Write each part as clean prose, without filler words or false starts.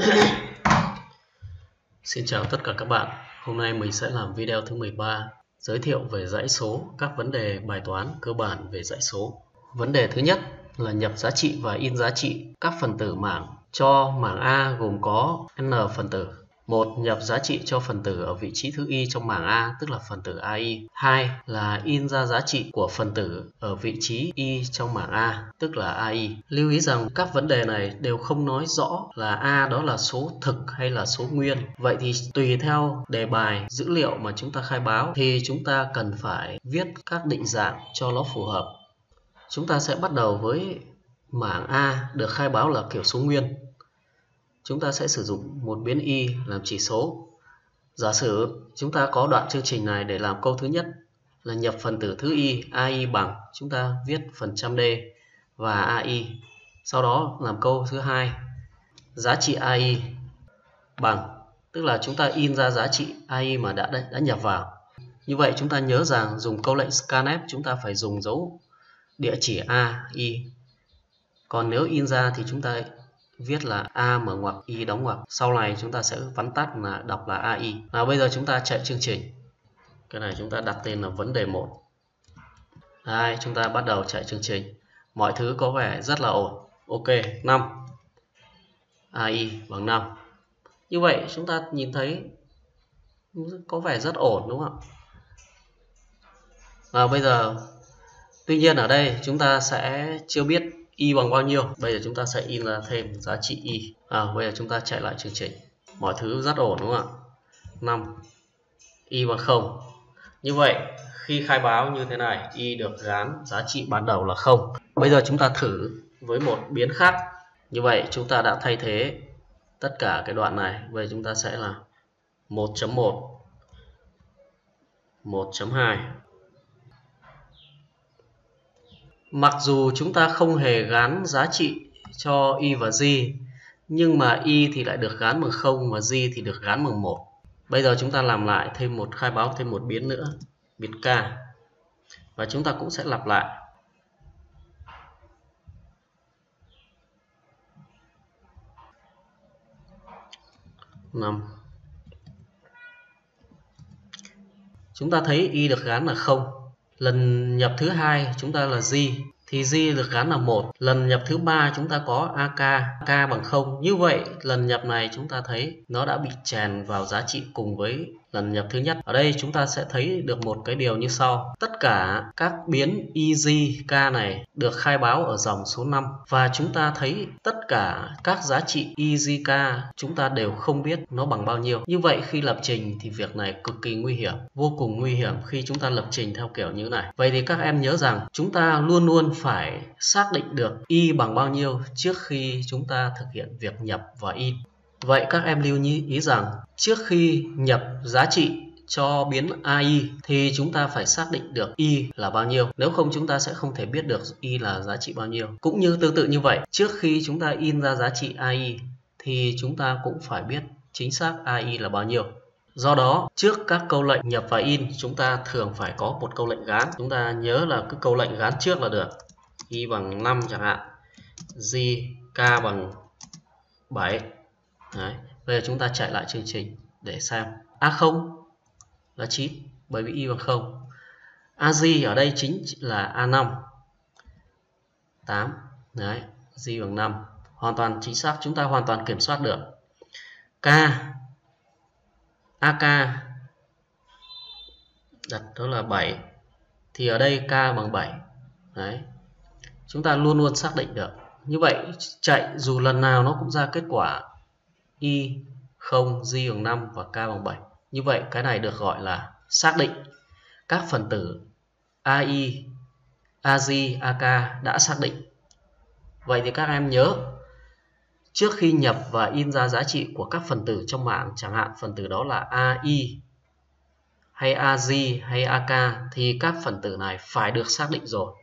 Xin chào tất cả các bạn. Hôm nay mình sẽ làm video thứ 13, giới thiệu về dãy số, các vấn đề bài toán cơ bản về dãy số. Vấn đề thứ nhất là nhập giá trị và in giá trị các phần tử mảng cho mảng A gồm có n phần tử. 1. Nhập giá trị cho phần tử ở vị trí thứ y trong mảng A, tức là phần tử AI. 2. Là in ra giá trị của phần tử ở vị trí y trong mảng A, tức là AI. Lưu ý rằng các vấn đề này đều không nói rõ là A đó là số thực hay là số nguyên. Vậy thì tùy theo đề bài, dữ liệu mà chúng ta khai báo thì chúng ta cần phải viết các định dạng cho nó phù hợp. Chúng ta sẽ bắt đầu với mảng A được khai báo là kiểu số nguyên. Chúng ta sẽ sử dụng một biến y làm chỉ số. Giả sử chúng ta có đoạn chương trình này để làm câu thứ nhất là nhập phần tử thứ y AI bằng, chúng ta viết phần trăm D và AI. Sau đó làm câu thứ hai, giá trị AI bằng, tức là chúng ta in ra giá trị AI mà đã nhập vào. Như vậy chúng ta nhớ rằng dùng câu lệnh scanf chúng ta phải dùng dấu địa chỉ AI. Còn nếu in ra thì chúng ta viết là A mở ngoặc Y đóng ngoặc. Sau này chúng ta sẽ vắn tắt là đọc là AI. Nào bây giờ chúng ta chạy chương trình. Cái này chúng ta đặt tên là vấn đề 1. Đây, chúng ta bắt đầu chạy chương trình. Mọi thứ có vẻ rất là ổn. Ok, 5. AI bằng 5. Như vậy chúng ta nhìn thấy có vẻ rất ổn đúng không ạ? Và bây giờ tuy nhiên ở đây chúng ta sẽ chưa biết y bằng bao nhiêu. Bây giờ chúng ta sẽ in ra thêm giá trị y. Bây giờ chúng ta chạy lại chương trình. Mọi thứ rất ổn đúng không ạ? 5. Y bằng 0. Như vậy khi khai báo như thế này, y được gán giá trị ban đầu là 0. Bây giờ chúng ta thử với một biến khác. Như vậy chúng ta đã thay thế tất cả cái đoạn này. Bây giờ chúng ta sẽ là 1.1, 1.2. Mặc dù chúng ta không hề gán giá trị cho y và j, nhưng mà y thì lại được gán bằng 0 và j thì được gán bằng 1. Bây giờ chúng ta làm lại thêm một khai báo thêm một biến nữa, biến k. Và chúng ta cũng sẽ lặp lại. Chúng ta thấy y được gán là 0. Lần nhập thứ hai chúng ta là j, thì j được gán là 1. Lần nhập thứ ba chúng ta có ak bằng 0. Như vậy lần nhập này chúng ta thấy nó đã bị chèn vào giá trị cùng với lần nhập thứ nhất. Ở đây chúng ta sẽ thấy được một cái điều như sau. Tất cả các biến EZ k này được khai báo ở dòng số 5. Và chúng ta thấy tất cả các giá trị EZ k chúng ta đều không biết nó bằng bao nhiêu. Như vậy khi lập trình thì việc này cực kỳ nguy hiểm, vô cùng nguy hiểm khi chúng ta lập trình theo kiểu như này. Vậy thì các em nhớ rằng chúng ta luôn luôn phải xác định được y bằng bao nhiêu trước khi chúng ta thực hiện việc nhập và in. Vậy các em lưu ý rằng trước khi nhập giá trị cho biến AI thì chúng ta phải xác định được y là bao nhiêu. Nếu không chúng ta sẽ không thể biết được y là giá trị bao nhiêu. Cũng như tương tự như vậy, trước khi chúng ta in ra giá trị AI thì chúng ta cũng phải biết chính xác AI là bao nhiêu. Do đó, trước các câu lệnh nhập và in, chúng ta thường phải có một câu lệnh gán. Chúng ta nhớ là cái câu lệnh gán trước là được. Y bằng 5 chẳng hạn, j k bằng 7. Đấy. Bây giờ chúng ta chạy lại chương trình để xem. A0 là 9, bởi vì y bằng 0. AJ ở đây chính là A5, 8. Đấy, J bằng 5. Hoàn toàn chính xác, chúng ta hoàn toàn kiểm soát được. K, AK đặt đó là 7. Thì ở đây K bằng 7. Đấy. Chúng ta luôn luôn xác định được. Như vậy chạy dù lần nào nó cũng ra kết quả Y 0, J bằng 5 và K bằng 7. Như vậy cái này được gọi là xác định các phần tử AI, AJ, AK đã xác định. Vậy thì các em nhớ, trước khi nhập và in ra giá trị của các phần tử trong mảng, chẳng hạn phần tử đó là AI hay AJ hay AK, thì các phần tử này phải được xác định rồi.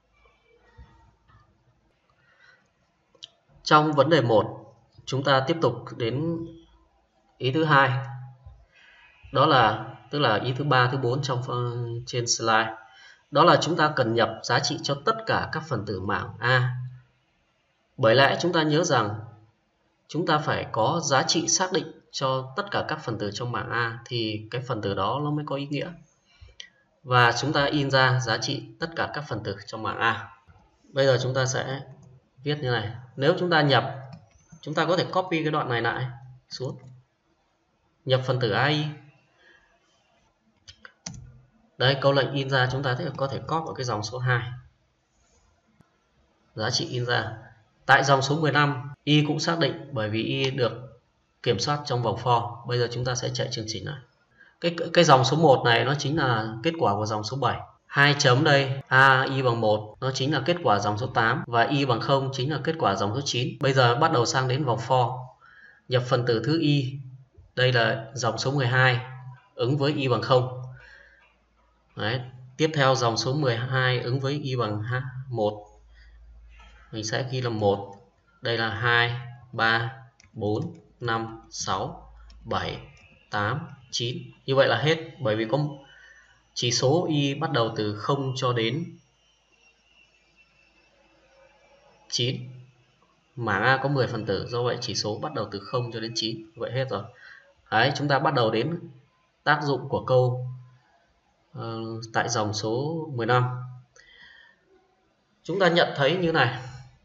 Trong vấn đề 1, chúng ta tiếp tục đến ý thứ hai. Đó là tức là ý thứ 3, thứ 4 trên slide. Đó là chúng ta cần nhập giá trị cho tất cả các phần tử mảng A. Bởi lẽ chúng ta nhớ rằng chúng ta phải có giá trị xác định cho tất cả các phần tử trong bảng A thì cái phần tử đó nó mới có ý nghĩa. Và chúng ta in ra giá trị tất cả các phần tử trong bảng A. Bây giờ chúng ta sẽ viết như này. Nếu chúng ta nhập, chúng ta có thể copy cái đoạn này lại xuống. Nhập phần tử AI. Đây, câu lệnh in ra chúng ta có thể copy ở cái dòng số 2. Giá trị in ra. Tại dòng số 15, y cũng xác định bởi vì y được kiểm soát trong vòng for. Bây giờ chúng ta sẽ chạy chương trình này. Cái dòng số 1 này nó chính là kết quả của dòng số 7. 2 chấm đây, A y bằng 1 nó chính là kết quả dòng số 8 và y bằng 0 chính là kết quả dòng số 9. Bây giờ bắt đầu sang đến vòng for. Nhập phần tử thứ y. Đây là dòng số 12 ứng với y bằng 0. Đấy. Tiếp theo dòng số 12 ứng với y bằng 1. Mình sẽ ghi là 1. Đây là 2, 3, 4, 5, 6, 7, 8, 9. Như vậy là hết, bởi vì có chỉ số y bắt đầu từ 0 cho đến 9. Mảng A có 10 phần tử, do vậy chỉ số bắt đầu từ 0 cho đến 9. Vậy hết rồi. Đấy, chúng ta bắt đầu đến tác dụng của câu tại dòng số 15. Chúng ta nhận thấy như này.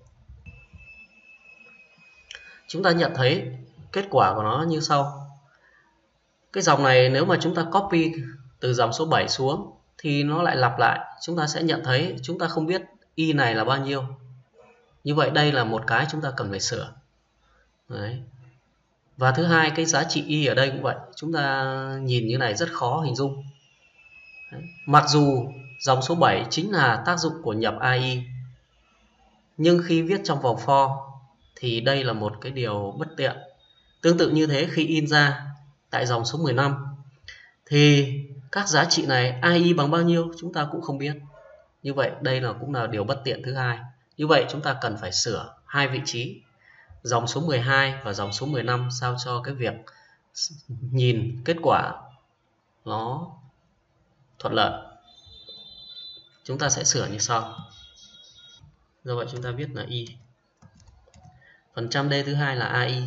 Chúng ta nhận thấy kết quả của nó như sau. Cái dòng này nếu mà chúng ta copy từ dòng số 7 xuống thì nó lại lặp lại. Chúng ta sẽ nhận thấy chúng ta không biết y này là bao nhiêu. Như vậy đây là một cái chúng ta cần phải sửa. Đấy. Và thứ hai, cái giá trị y ở đây cũng vậy. Chúng ta nhìn như này rất khó hình dung. Đấy. Mặc dù dòng số 7 chính là tác dụng của nhập AI, nhưng khi viết trong vòng for thì đây là một cái điều bất tiện. Tương tự như thế, khi in ra tại dòng số 15 thì các giá trị này AI bằng bao nhiêu chúng ta cũng không biết. Như vậy đây cũng là điều bất tiện thứ hai. Như vậy chúng ta cần phải sửa hai vị trí dòng số 12 và dòng số 15 sao cho cái việc nhìn kết quả nó thuận lợi. Chúng ta sẽ sửa như sau. Do vậy chúng ta viết là y. Phần trăm D thứ hai là AI.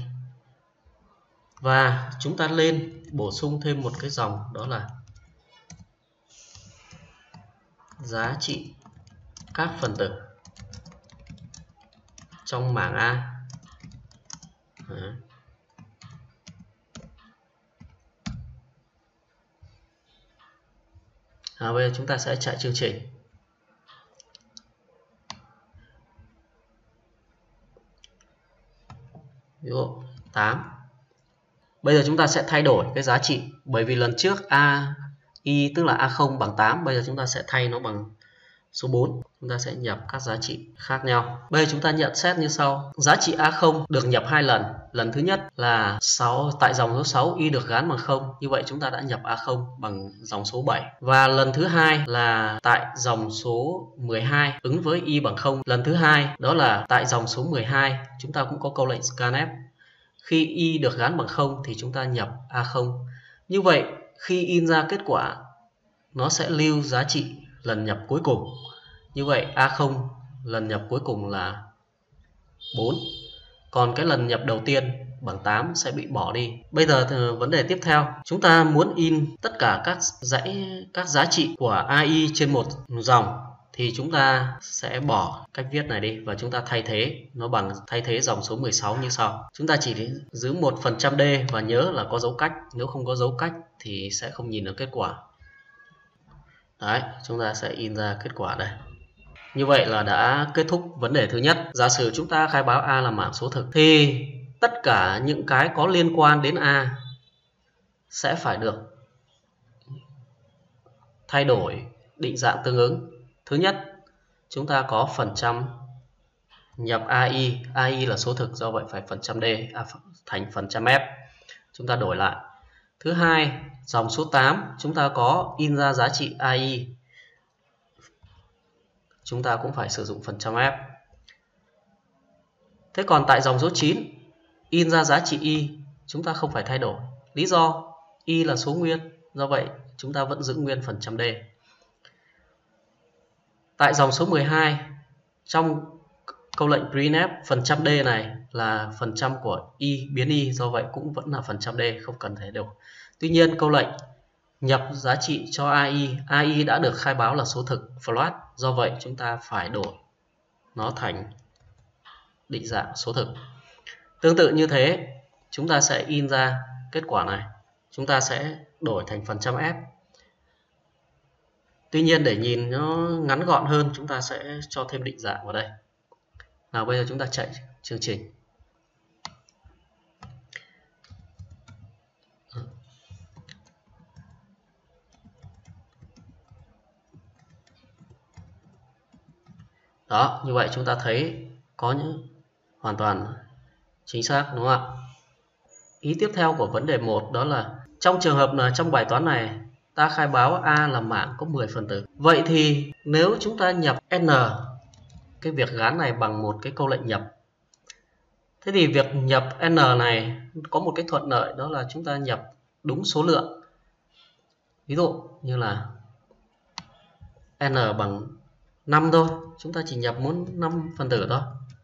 Và chúng ta lên bổ sung thêm một cái dòng, đó là giá trị các phần tử trong mảng A. Bây giờ chúng ta sẽ chạy chương trình. Ví dụ 8. Bây giờ chúng ta sẽ thay đổi cái giá trị, bởi vì lần trước AI tức là A0 bằng 8, bây giờ chúng ta sẽ thay nó bằng số 4. Chúng ta sẽ nhập các giá trị khác nhau. Bây giờ chúng ta nhận xét như sau. Giá trị A0 được nhập 2 lần. Lần thứ nhất là 6, tại dòng số 6 y được gán bằng 0. Như vậy chúng ta đã nhập A0 bằng dòng số 7. Và lần thứ hai là tại dòng số 12 ứng với y bằng 0. Lần thứ hai đó là tại dòng số 12 chúng ta cũng có câu lệnh scanf. Khi y được gán bằng 0 thì chúng ta nhập A0. Như vậy khi in ra kết quả nó sẽ lưu giá trị lần nhập cuối cùng. Như vậy A0 lần nhập cuối cùng là 4. Còn cái lần nhập đầu tiên bằng 8 sẽ bị bỏ đi. Bây giờ vấn đề tiếp theo, chúng ta muốn in tất cả các giá trị của AI trên một dòng thì chúng ta sẽ bỏ cách viết này đi và chúng ta thay thế dòng số 16 như sau. Chúng ta chỉ giữ 1% D và nhớ là có dấu cách, nếu không có dấu cách thì sẽ không nhìn được kết quả. Đấy, chúng ta sẽ in ra kết quả đây. Như vậy là đã kết thúc vấn đề thứ nhất. Giả sử chúng ta khai báo A là mảng số thực thì tất cả những cái có liên quan đến A sẽ phải được thay đổi định dạng tương ứng. Thứ nhất, chúng ta có phần trăm nhập AI là số thực, do vậy phải phần trăm D thành phần trăm F. Chúng ta đổi lại. Thứ hai, dòng số 8 chúng ta có in ra giá trị AI, chúng ta cũng phải sử dụng phần trăm F. Thế còn tại dòng số 9 in ra giá trị Y chúng ta không phải thay đổi. Lý do Y là số nguyên, do vậy chúng ta vẫn giữ nguyên phần trăm D. Tại dòng số 12 trong câu lệnh printf phần trăm d này là phần trăm của y biến y, do vậy cũng vẫn là phần trăm d, không cần thay đổi. Tuy nhiên câu lệnh nhập giá trị cho AI đã được khai báo là số thực float, do vậy chúng ta phải đổi nó thành định dạng số thực. Tương tự như thế, chúng ta sẽ in ra kết quả này, chúng ta sẽ đổi thành phần trăm f. Tuy nhiên để nhìn nó ngắn gọn hơn, chúng ta sẽ cho thêm định dạng vào đây. Nào bây giờ chúng ta chạy chương trình. Đó, như vậy chúng ta thấy có những hoàn toàn chính xác, đúng không ạ? Ý tiếp theo của vấn đề 1 đó là trong trường hợp là trong bài toán này ta khai báo A là mảng có 10 phần tử. Vậy thì nếu chúng ta nhập n cái việc gán này bằng một cái câu lệnh nhập, thế thì việc nhập n này có một cái thuận lợi, đó là chúng ta nhập đúng số lượng. Ví dụ như là n bằng 5 thôi, chúng ta chỉ nhập muốn 5 phần tử thôi.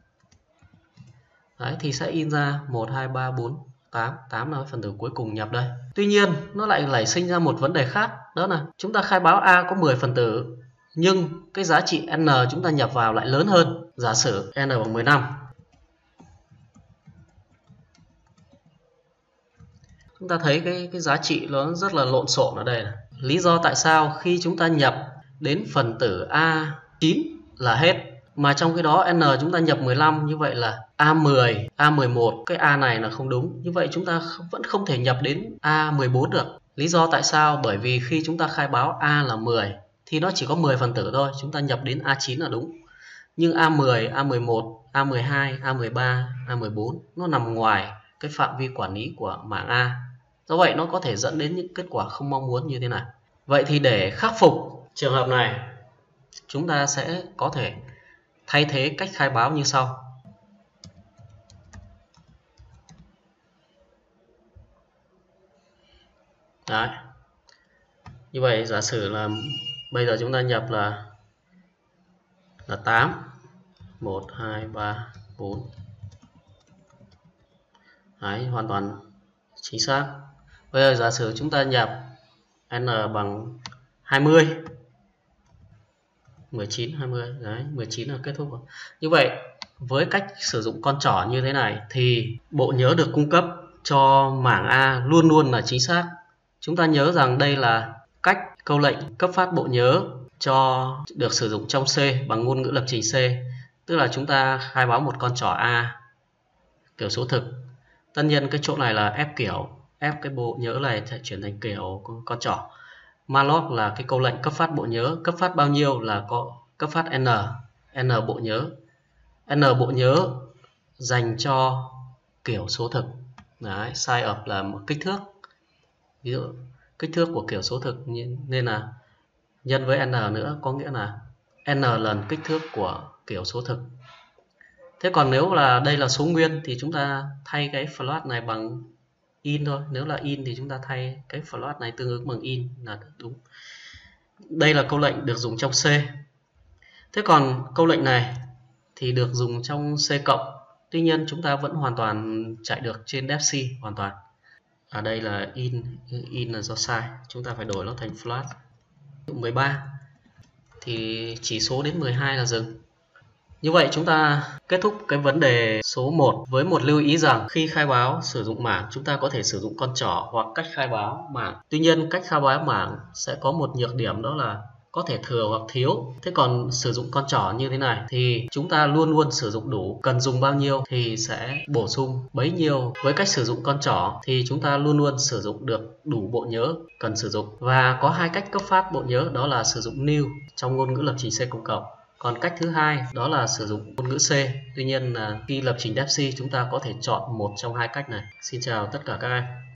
Đấy, thì sẽ in ra 1, 2, 3, 4, 8. 8 là phần tử cuối cùng nhập đây. Tuy nhiên nó lại nảy sinh ra một vấn đề khác, đó là chúng ta khai báo A có 10 phần tử, nhưng cái giá trị n chúng ta nhập vào lại lớn hơn. Giả sử n bằng 15. Chúng ta thấy cái giá trị nó rất là lộn xộn ở đây này. Lý do tại sao khi chúng ta nhập đến phần tử A9 là hết, mà trong cái đó n chúng ta nhập 15, như vậy là A10, A11, cái A này là không đúng. Như vậy chúng ta vẫn không thể nhập đến A14 được. Lý do tại sao? Bởi vì khi chúng ta khai báo A là 10 thì nó chỉ có 10 phần tử thôi, chúng ta nhập đến A9 là đúng. Nhưng A10, A11, A12, A13, A14 nó nằm ngoài cái phạm vi quản lý của mảng A. Do vậy nó có thể dẫn đến những kết quả không mong muốn như thế này. Vậy thì để khắc phục trường hợp này, chúng ta sẽ có thể thay thế cách khai báo như sau. Đấy. Như vậy giả sử là bây giờ chúng ta nhập là 8. 1, 2, 3, 4. Đấy, hoàn toàn chính xác. Bây giờ giả sử chúng ta nhập n bằng 20. 19, 20. Đấy, 19 là kết thúc rồi. Như vậy với cách sử dụng con trỏ như thế này thì bộ nhớ được cung cấp cho mảng A luôn luôn là chính xác. Chúng ta nhớ rằng đây là cách câu lệnh cấp phát bộ nhớ cho được sử dụng trong C bằng ngôn ngữ lập trình C. Tức là chúng ta khai báo một con trỏ A kiểu số thực. Tất nhiên cái chỗ này là ép kiểu, ép cái bộ nhớ này sẽ chuyển thành kiểu con trỏ. Malloc là cái câu lệnh cấp phát bộ nhớ, cấp phát bao nhiêu là có cấp phát n bộ nhớ. N bộ nhớ dành cho kiểu số thực. Đấy, size of là một kích thước. Ví dụ kích thước của kiểu số thực, nên là nhân với n nữa, có nghĩa là n lần kích thước của kiểu số thực. Thế còn nếu là đây là số nguyên thì chúng ta thay cái float này bằng in thôi. Nếu là in thì chúng ta thay cái float này tương ứng bằng in là đúng. Đây là câu lệnh được dùng trong C. Thế còn câu lệnh này thì được dùng trong C cộng. Tuy nhiên chúng ta vẫn hoàn toàn chạy được trên Dev C hoàn toàn. Ở đây là in là do sai, chúng ta phải đổi nó thành float. 13 thì chỉ số đến 12 là dừng. Như vậy chúng ta kết thúc cái vấn đề số 1 với một lưu ý rằng khi khai báo sử dụng mảng, chúng ta có thể sử dụng con trỏ hoặc cách khai báo mảng. Tuy nhiên cách khai báo mảng sẽ có một nhược điểm, đó là có thể thừa hoặc thiếu. Thế còn sử dụng con trỏ như thế này thì chúng ta luôn luôn sử dụng đủ, cần dùng bao nhiêu thì sẽ bổ sung bấy nhiêu. Với cách sử dụng con trỏ thì chúng ta luôn luôn sử dụng được đủ bộ nhớ cần sử dụng. Và có hai cách cấp phát bộ nhớ, đó là sử dụng new trong ngôn ngữ lập trình C cộng cộng. Còn cách thứ hai đó là sử dụng ngôn ngữ C. Tuy nhiên là khi lập trình Dev C chúng ta có thể chọn một trong hai cách này. Xin chào tất cả các em.